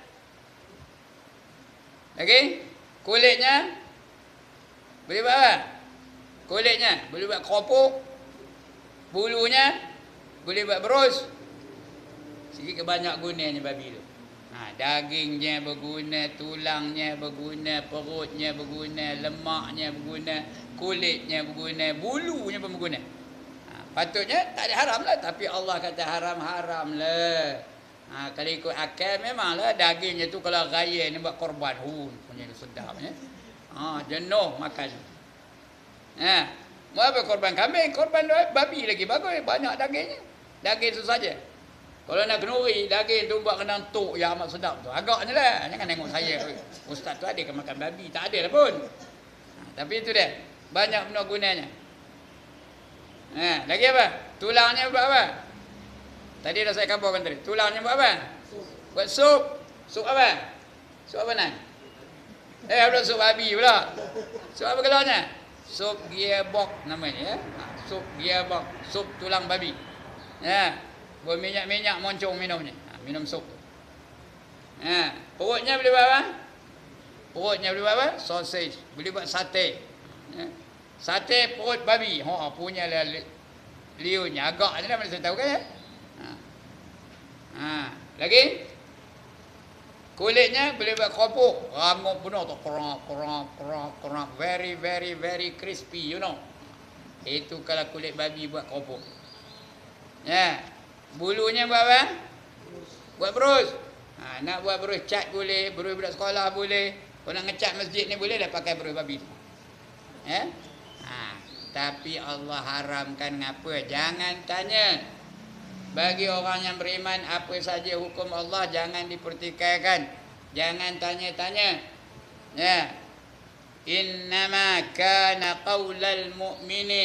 Lagi kulitnya boleh buat apa? Kulitnya boleh buat keropok. Bulunya boleh buat berus. Sikit banyak gunanya babi tu. Ha, dagingnya berguna, tulangnya berguna, perutnya berguna, lemaknya berguna, kulitnya berguna, bulunya pun berguna. Patutnya tak ada haram lah. Tapi Allah kata haram-haram lah. Ha, kalau ikut akal memanglah dagingnya tu kalau raya ni buat korban. Hun, punya sedap ya. Ha, jenuh makan. Ha, mau apa korban kambing, korban babi lagi bagus, banyak dagingnya. Daging tu saja. Kalau nak kenuri, daging tu buat kena tuk yang amat sedap tu. Agaknya lah. Jangan tengok saya. Ustaz tu ada ke makan babi? Tak ada lah pun. Ha, tapi itu dia. Banyak benar gunanya. Ha, lagi apa? Tulangnya buat apa? Tadi dah saya kabarkan tadi. Tulangnya buat apa? Sup. Buat sup. Sup apa? Sup apa nak? Eh, ada sup babi pula. Sup apa keluarnya? Sup gearbox namanya ya. Ha, sup gearbox, sup tulang babi. Ya. Berminyak-minyak moncong minumnya. Ha, minum sup. Ha, perutnya boleh buat apa? Perutnya boleh buat apa? Sausage. Boleh buat sate. Ya. Sate perut babi. Ha, punya lah liunya. Agak je lah mana saya tahu kan ya. Ha. Ha. Lagi? Kulitnya boleh buat keropok. Rangup penuh tu. Kerak, kerak, kerak, kerak. Very, very, very crispy, you know. Itu kalau kulit babi buat keropok. Ya. Bulunya buat apa? Buat berus. Ha, nak buat berus cat boleh. Berus budak sekolah boleh. Kalau nak ngecat masjid ni boleh dah pakai berus babi. Ya. Ha, tapi Allah haramkan ngapa? Jangan tanya. Bagi orang yang beriman, apa saja hukum Allah jangan dipertikaikan. Jangan tanya-tanya. Ya. Innama kana qaulal mu'minin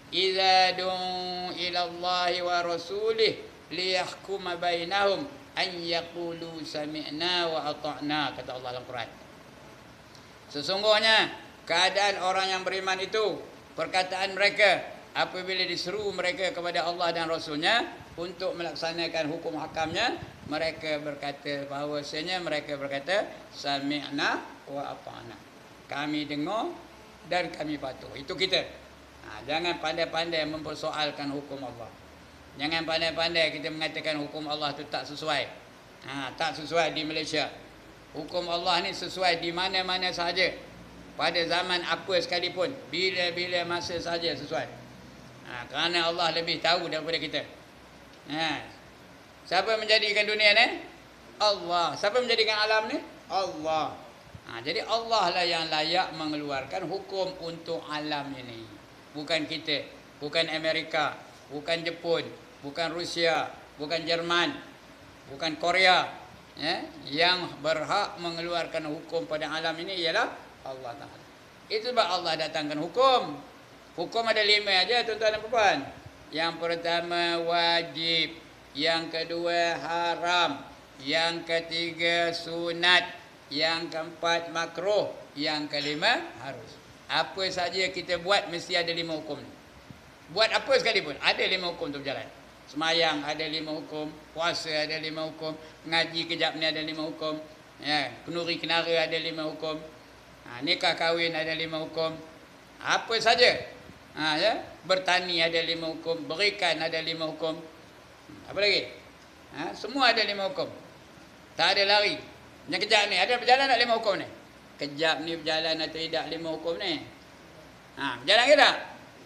idza du'u ila Allah wa rasulih liyahkuma bainahum an yaqulu sami'na wa ata'na, kata Allah dalam Quran. Sesungguhnya keadaan orang yang beriman itu, perkataan mereka apabila diseru mereka kepada Allah dan Rasulnya untuk melaksanakan hukum hakamnya, mereka berkata bahawasanya mereka berkata sami'na wa ata'na, kami dengar dan kami patuh. Itu kita. Ha, jangan pandai-pandai mempersoalkan hukum Allah. Jangan pandai-pandai kita mengatakan hukum Allah itu tak sesuai. Ha, tak sesuai di Malaysia. Hukum Allah ni sesuai di mana-mana sahaja, pada zaman apa sekalipun, bila-bila masa saja sesuai. Ha, kerana Allah lebih tahu daripada kita. Ha, siapa menjadikan dunia ni? Allah. Siapa menjadikan alam ni? Allah. Ha, jadi Allah lah yang layak mengeluarkan hukum untuk alam ini. Bukan kita, bukan Amerika, bukan Jepun, bukan Rusia, bukan Jerman, bukan Korea. Ya, yang berhak mengeluarkan hukum pada alam ini ialah Allah Ta'ala. Itu sebab Allah datangkan hukum. Hukum ada lima aja, tuan-tuan dan puan. Yang pertama wajib, yang kedua haram, yang ketiga sunat, yang keempat makruh, yang kelima harus. Apa saja kita buat mesti ada lima hukum. Buat apa sekalipun ada lima hukum tu berjalan. Semayang ada lima hukum, puasa ada lima hukum, ngaji kejap ni ada lima hukum, ya, kenduri kenara ada lima hukum, ha, nikah kahwin ada lima hukum. Apa saja, ha, ya, bertani ada lima hukum, berikan ada lima hukum. Apa lagi? Ha, semua ada lima hukum. Tak ada lari. Yang kejap ni ada berjalan tak lima hukum ni? Kejap ni berjalan atau tidak lima hukum ni? Ha, berjalan ke tak?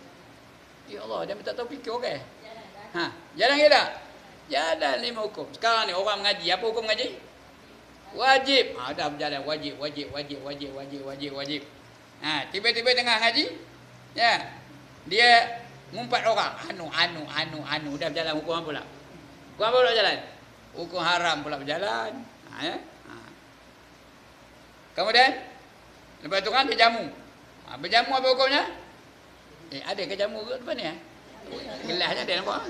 Ya Allah, dia tak tahu fikir okey. Ha, jalan ke tak? Jalan lima hukum. Sekarang ni orang mengaji, apa hukum mengaji? Wajib. Ha, dah berjalan wajib, wajib, wajib, wajib, wajib, wajib, wajib. Ha, tiba-tiba tengah ngaji, ya, dia ngumpat orang, anu, anu, anu, anu, dah berjalan hukum apa pula? Hukum apa pula berjalan? Hukum haram pula berjalan. Ha, ya? Ha. Kemudian lepas tu kan dia jamu. Ha, berjamu apa hukumnya? Eh, ada ke jamu ke depan ni? Eh? Gelasnya ada nampak?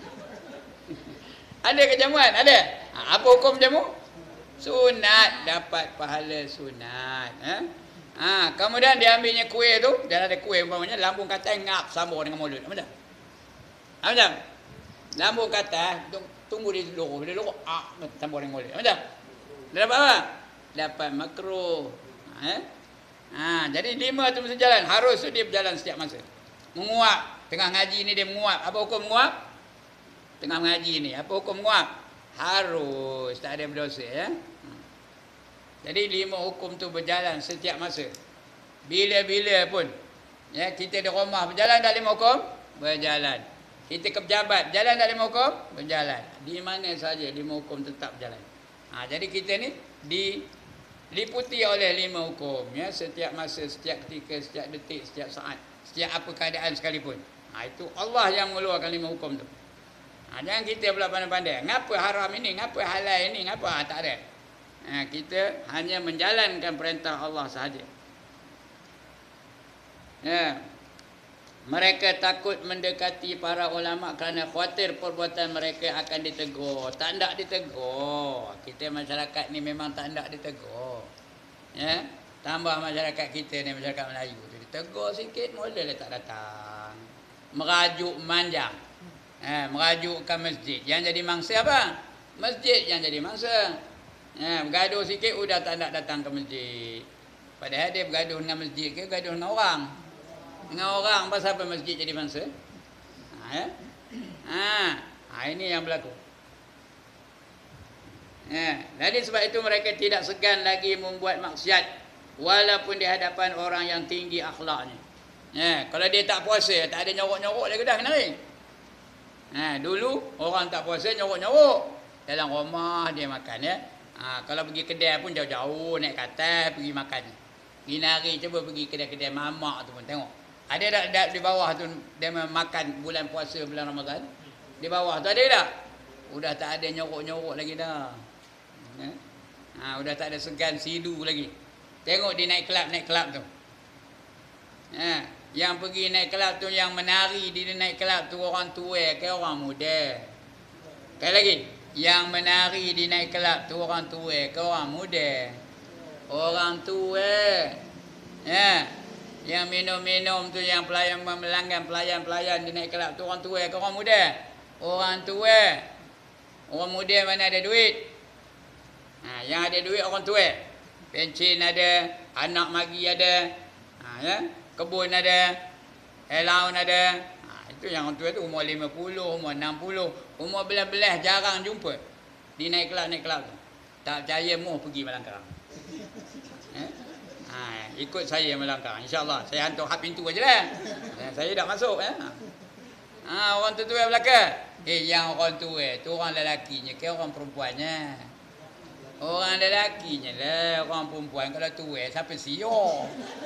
Ada ke jamuan? Ada. Ha, apa hukum jamu? Sunat, dapat pahala sunat. Ha? Ha, kemudian dia ambilnya kuih tu, dan ada kuih umpamanya, lambung katai ngap sambung dengan mulut. Apa dah? Apa dah? Lambung katai tunggu di lorong, dia lorong ah sambung dengan mulut. Apa dah? Dia dapat apa? Dapat makruh. Ha? Ha, jadi lima tu mesti jalan. Harus tu dia berjalan setiap masa. Menguap. Tengah ngaji ni dia menguap. Apa hukum menguap? Tengah mengaji ni. Apa hukum menguap? Harus. Tak ada berdosa. Ya? Jadi lima hukum tu berjalan setiap masa. Bila-bila pun. Ya, kita di rumah berjalan tak lima hukum? Berjalan. Kita ke pejabat. Berjalan tak lima hukum? Berjalan. Di mana saja lima hukum tetap berjalan. Ha, jadi kita ni diliputi oleh lima hukum. Ya, setiap masa, setiap ketika, setiap detik, setiap saat. Setiap apa keadaan sekalipun. Ha, itu Allah yang mengeluarkan lima hukum tu. Ha, jangan kita pula pandai-pandai. Ngapa haram ini? Ngapa halal ini? Ngapa? Ha, tak ada. Ha, kita hanya menjalankan perintah Allah sahaja. Ya. Mereka takut mendekati para ulama kerana khawatir perbuatan mereka akan ditegur. Tak nak ditegur. Kita masyarakat ni memang tak nak ditegur. Ya. Tambah masyarakat kita ni, masyarakat Melayu. Tegur sikit, mulalah tak datang. Merajuk manjang. Ha, merajukkan masjid. Yang jadi mangsa apa? Masjid yang jadi mangsa. Ha, bergaduh sikit, sudah tak nak datang ke masjid. Padahal dia bergaduh dengan masjid ke bergaduh dengan orang? Dengan orang, pasal apa masjid jadi mangsa? Ha, ya? Ha, ha, ini yang berlaku. Ha, jadi sebab itu mereka tidak segan lagi membuat maksiat. Walaupun di hadapan orang yang tinggi akhlaknya. Ya, kalau dia tak puasa, tak ada nyorok-nyorok lagi dah kena ni. Ha, dulu orang tak puasa nyorok-nyorok. Dalam rumah dia makan ya. Ha, kalau pergi kedai pun jauh-jauh naik katal pergi makan. Gini hari cuba pergi kedai-kedai mamak tu pun tengok. Ada tak di bawah tu dia makan bulan puasa bulan Ramadan? Di bawah tu ada tak? Sudah tak ada nyorok-nyorok lagi dah. Ya? Ha, sudah tak ada segan sidu lagi. Tengok dia naik kelab, naik kelab tu. Ha. Yang pergi naik kelab tu, yang menari di naik kelab tu orang tua ke orang muda? Sekali lagi. Yang menari di naik kelab tu orang tua ke orang muda? Orang tua. Ya. Yang minum-minum tu, yang pelayan melanggan pelayan-pelayan di naik kelab tu orang tua ke orang muda? Orang tua. Orang muda mana ada duit? Ha, yang ada duit orang tua. Pencin ada, anak magi ada, ha, ya? Kebun ada, helaun ada. Ha, itu yang orang tua tu umur lima puluh, umur enam puluh, umur belah-belah jarang jumpa. Di naik kelab naik kelab tu. Tak percaya mu pergi Melangkang. Ha? Ha, ikut saya Melangkang. InsyaAllah saya hantar hak pintu aja lah. Saya dah masuk. Ya? Ha, orang tua belakang. Eh, yang orang tua tu orang lelakinya ke orang perempuannya? Orang lelakinya lah. Orang perempuan kalau tua siapa siok?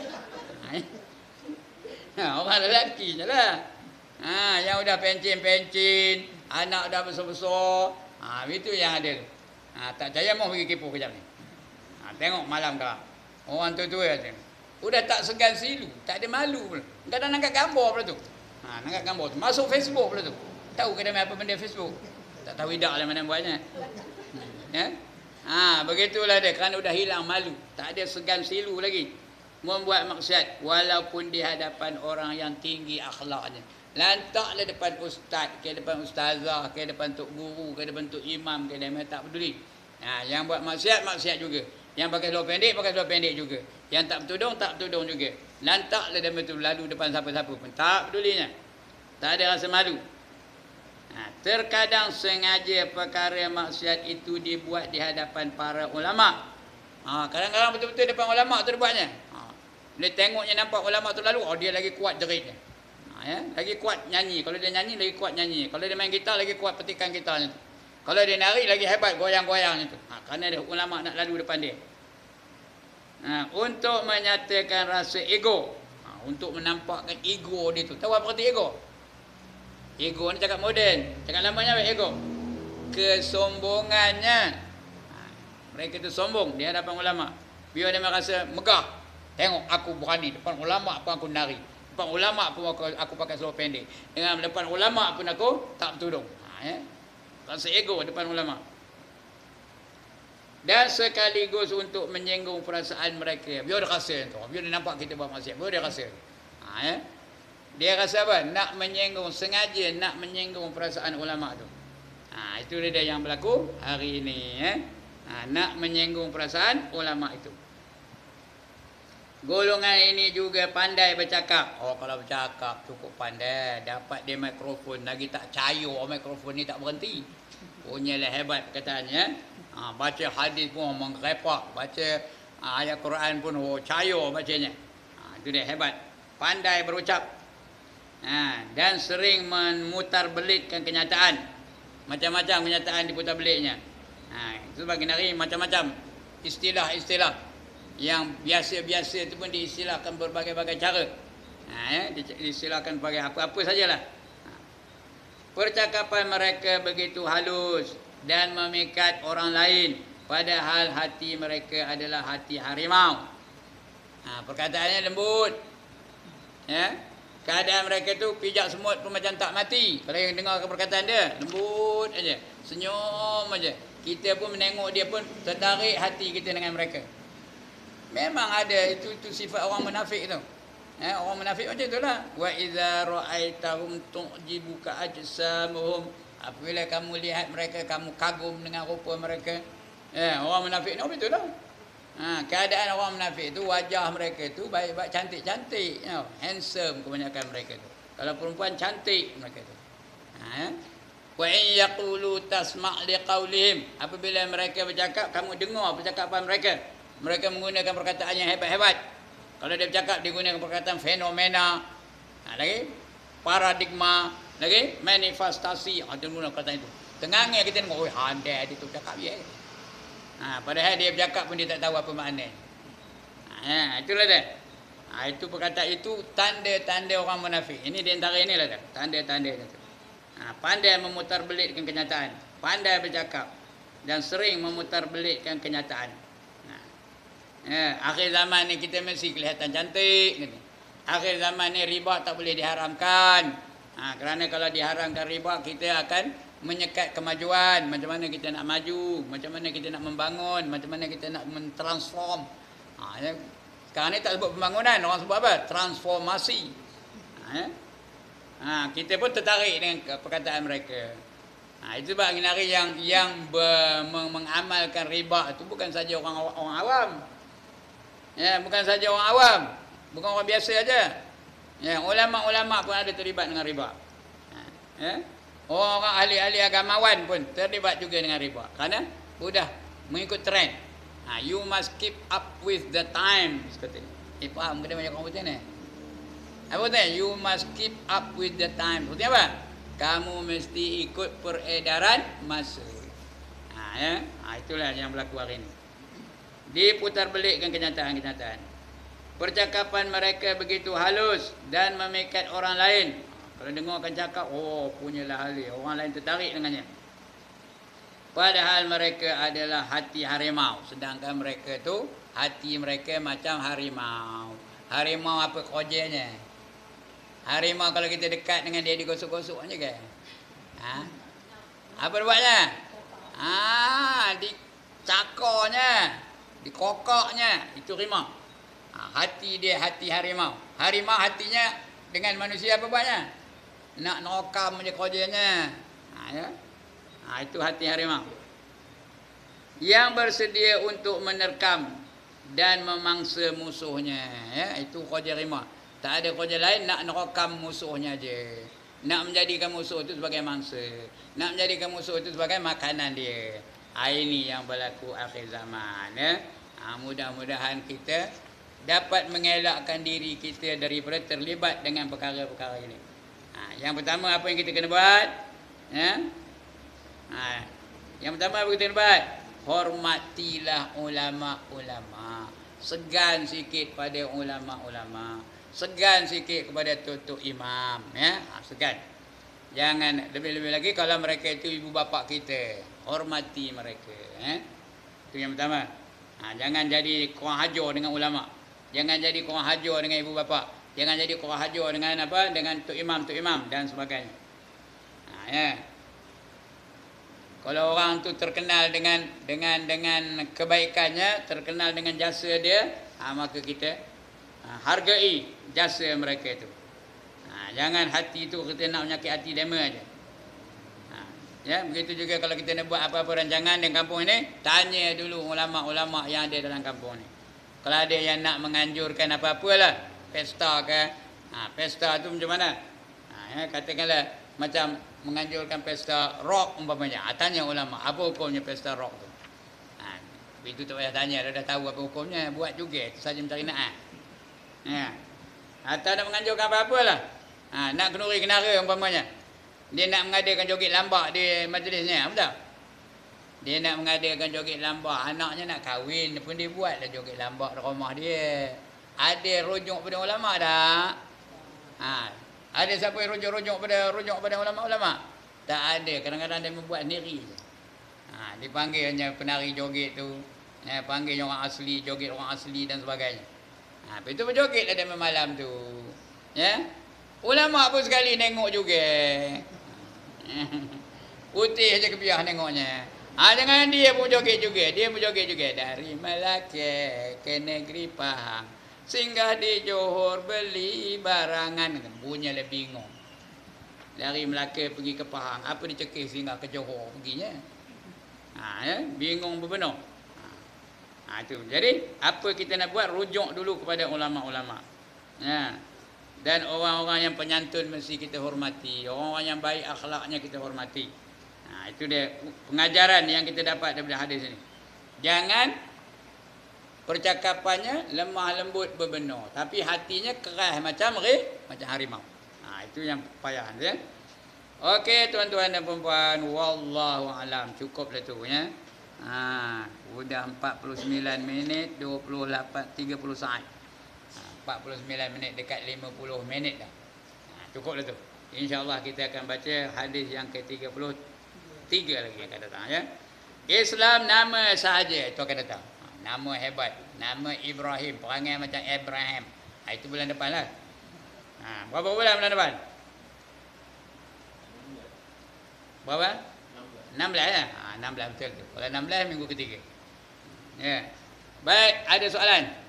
Ha, orang lelakinya lah. Ha, yang udah pencin-pencin, anak dah besar-besar. Ha, itu yang ada tu. Ha, tak percaya mau pergi kepo kejap ni. Ha, tengok malam kau. Orang tua-tua tu. Udah tak segan silu, tak ada malu pula. Kadang angkat gambar pula tu. Ha, angkat gambar tu. Masuk Facebook pula tu. Tahu ke dia apa benda Facebook? Tak tahu idak lah mana buatnya. Ya? Ha, begitulah dia, kerana udah hilang malu. Tak ada segan silu lagi. Membuat maksiat walaupun di hadapan orang yang tinggi akhlaknya. Lantaklah depan ustaz, ke depan ustazah, ke depan tok guru, ke depan tok imam, ke depan tak peduli. Ha, yang buat maksiat, maksiat juga. Yang pakai seluar pendek, pakai seluar pendek juga. Yang tak bertudung, tak bertudung juga. Lantaklah dia betul lalu depan siapa-siapa pun. Tak pedulinya. Tak ada rasa malu. Ha, terkadang sengaja perkara maksiat itu dibuat di hadapan para ulama. Ha, kadang-kadang betul-betul depan ulama tu dia buatnya. Ha, dia tengoknya nampak ulama tu lalu, oh dia lagi kuat jeritnya. Ha, ya, lagi kuat nyanyi. Kalau dia nyanyi lagi kuat nyanyi. Kalau dia main gitar lagi kuat petikan gitarnya tu. Kalau dia nari lagi hebat goyang-goyangnya tu. Ha, kerana dia ulama nak lalu depan dia. Ha, untuk menyatakan rasa ego. Ha, untuk menampakkan ego dia tu. Tahu apa kata ego? Ego ni cakap moden. Cakap lamanya apa ego? Kesombongannya. Ha, mereka tu sombong di hadapan ulama. Biar dia merasa megah. Tengok aku berani. Depan ulama pun aku nari. Depan ulama pun aku, aku pakai seluar pendek. Dengan depan ulama pun aku tak bertudung. Ha, ya? Rasa ego depan ulama. Dan sekaligus untuk menyinggung perasaan mereka. Biar dia rasa tu. Biar dia nampak kita buat maksiat. Biar dia rasa. Ha, ya? Dia rasa apa? Nak menyinggung, sengaja nak menyinggung perasaan ulama tu. Ha, itu dia yang berlaku hari ini. Eh? Ha, nak menyinggung perasaan ulama itu. Golongan ini juga pandai bercakap. Oh, kalau bercakap cukup pandai. Dapat dia mikrofon. Lagi tak cair mikrofon ni tak berhenti. Punyalah hebat perkataannya. Ha, baca hadis pun mengrepak. Baca ha, ayat Quran pun oh, cair bacanya. Ha, itu dia hebat. Pandai berucap. Ha, dan sering memutarbelitkan kenyataan. Macam-macam kenyataan diputar beliknya. Ha, itu bagi nari macam-macam istilah-istilah yang biasa-biasa itu pun diistilahkan berbagai-bagai cara. Ha, ya, diistilahkan sebagai apa-apa sajalah. Ha. Percakapan mereka begitu halus dan memikat orang lain, padahal hati mereka adalah hati harimau. Ha, perkataannya lembut. Ya. Keadaan mereka tu pijak semut pun macam tak mati. Kalau yang dengar perkataan dia, lembut aja, senyum aja. Kita pun menengok dia pun tertarik hati kita dengan mereka. Memang ada itu itu sifat orang munafik tu. Eh, orang munafik macam itulah. Wa idza ra'aitahum tu'jibuka ajsamuhum. Apabila kamu lihat mereka, kamu kagum dengan rupa mereka. Eh, orang munafik ni betul lah. Ha, keadaan orang munafik tu, wajah mereka tu baik-baik, cantik-cantik, you know, handsome kebanyakan mereka tu. Kalau perempuan cantik mereka tu. Ha, wa in yaqulu tasma' liqaulihim. Apabila mereka bercakap, kamu dengar percakapan mereka. Mereka menggunakan perkataan yang hebat-hebat. Kalau dia bercakap, dia gunakan perkataan fenomena. Ha, lagi paradigma, lagi manifestasi. Ada guna perkataan itu. Tengangnya kita tengok, oi handai dia tu cakap ya. Ha, padahal dia bercakap pun dia tak tahu apa makna. Ha, itulah dia. Ha, itu perkataan itu tanda-tanda orang munafik. Ini di antara inilah dia. Tanda-tanda itu. Ha, pandai memutarbelitkan kenyataan, pandai bercakap dan sering memutarbelitkan kenyataan. Ha, ya, akhir zaman ni kita mesti kelihatan cantik gitu. akhir zaman ni riba tak boleh diharamkan. Ha, kerana kalau diharamkan riba, kita akan menyekat kemajuan. Macam mana kita nak maju, macam mana kita nak membangun, macam mana kita nak mentransform. Ha, ya. Sekarang ni tak sebut pembangunan, orang sebut apa? Transformasi. Ha, ya. Ha, kita pun tertarik dengan perkataan mereka. Ha, itu sebab hari yang yang ber, mengamalkan riba itu bukan saja orang orang awam. Ya, bukan saja orang awam, bukan orang biasa aja. Ya, ulama-ulama pun ada terlibat dengan riba. Ha, ya. Orang ahli-ahli agamawan pun terlibat juga dengan riba. Kerana sudah mengikut trend. Ha, you must keep up with the time. Seperti ini. Eh, faham ke dia banyak orang betul ni? Apa betul? You must keep up with the time. Seperti apa? Kamu mesti ikut peredaran masa. Ha, ya? Ha, itulah yang berlaku hari ini. Diputar belikkan kenyataan-kenyataan. Percakapan mereka begitu halus dan memikat orang lain. Kalau dengarkan cakap, oh punyalah ahli. Orang lain tertarik dengannya. Padahal mereka adalah hati harimau. Sedangkan mereka tu hati mereka macam harimau. Harimau apa kojanya? Harimau kalau kita dekat dengan dia, digosok-gosok aja ke? Ha? Apa dia buatnya? Ah, dicakarnya, dikokoknya. Itu harimau. Ha, hati dia hati harimau. Harimau hatinya dengan manusia apa buatnya? Nak nokam je kojanya. Ha, ya? Ha, itu hati harimau. Yang bersedia untuk menerkam dan memangsa musuhnya. Ya? Itu koja harimau. Tak ada koja lain, nak nokam musuhnya je. Nak menjadikan musuh itu sebagai mangsa. Nak menjadikan musuh itu sebagai makanan dia. Ha, ini yang berlaku akhir zaman. Ya? Ha, mudah-mudahan kita dapat mengelakkan diri kita daripada terlibat dengan perkara-perkara ini. Ha, yang pertama apa yang kita kena buat? Ya? Ha, yang pertama apa kita kena buat? Hormatilah ulama-ulama. Segan sikit pada ulama-ulama. Segan sikit kepada tutuk imam. Ya? Ha, segan. Jangan, lebih-lebih lagi kalau mereka itu ibu bapa kita. Hormati mereka. Ya? Itu yang pertama. Ha, jangan jadi kurang hajar dengan ulama. Jangan jadi kurang hajar dengan ibu bapa. Jangan jadi kurang hajar dengan apa? Dengan tok imam, tok imam dan sebagainya. Ha, ya. Kalau orang tu terkenal dengan dengan dengan kebaikannya, terkenal dengan jasa dia, ha, maka kita ha, hargai jasa mereka itu. Ha, jangan hati tu kita nak menyakit hati dema aja. Ha, ya, begitu juga kalau kita nak buat apa-apa rancangan di kampung ini, tanya dulu ulama-ulama yang ada dalam kampung ni. Kalau ada yang nak menganjurkan apa-apalah, pesta ke, ha, pesta tu macam mana? Ha, ya, katakanlah macam menganjurkan pesta rock umpamanya. Ha, tanya ulama, apa hukumnya pesta rock tu? Ha, itu tak payah tanya, dah, dah tahu apa hukumnya, buat juga, itu saja mencari naat. Ya. Atau nak menganjurkan apa-apalah. Ha, nak kenuri kenara umpamanya. Dia nak mengadakan joget lambak di majlisnya, betul? Dia nak mengadakan joget lambak, anaknya nak kahwin pun dia buat lah joget lambak di rumah dia. Ada rujuk pada ulama tak? Ha, ada siapa yang rujuk-rujuk pada rujuk pada ulama-ulama? Tak ada, kadang-kadang dia membuat sendiri je. Ha, dipanggil hanya penari joget tu, ya, panggil orang asli, joget orang asli dan sebagainya. Ha, itu berjoget ada malam tu. Ya? Ulama pun sekali tengok juga. Putih je kebiah tengoknya. Ha, jangan dia pun joget juga. Dia pun joget juga. Dari Melaka ke negeri Pahang, singgah di Johor beli barangan. Bunyi lebih bingung. Dari Melaka pergi ke Pahang, apa dicekik singgah ke Johor perginya? Ha, ya? Bingung berbenar. Ha, itu. Jadi apa kita nak buat, rujuk dulu kepada ulama-ulama. Ya. Dan orang-orang yang penyantun mesti kita hormati. Orang-orang yang baik akhlaknya kita hormati. Ha, itu dia pengajaran yang kita dapat daripada hadis ini. Jangan percakapannya lemah lembut berbenar, tapi hatinya keras macam re, macam harimau. Ha, itu yang payah ya. Okey tuan-tuan dan puan-puan, wallahu alam, cukuplah tu ya. Ha, sudah empat puluh sembilan minit dua puluh lapan tiga puluh saat. Ha, empat puluh sembilan minit dekat lima puluh minit dah. Ha, cukuplah tu. Insya-Allah kita akan baca hadis yang ke tiga puluh tiga lagi yang akan datang ya. Islam nama sahaja itu akan datang. Ha, nama hebat, nama Ibrahim, perangai macam Abraham. Ha, itu bulan depan lah. Ha, berapa bulan bulan depan? Berapa? enam belas ya? Ha, enam belas betul tu. Kalau enam belas minggu ketiga. Ya. Baik, ada soalan?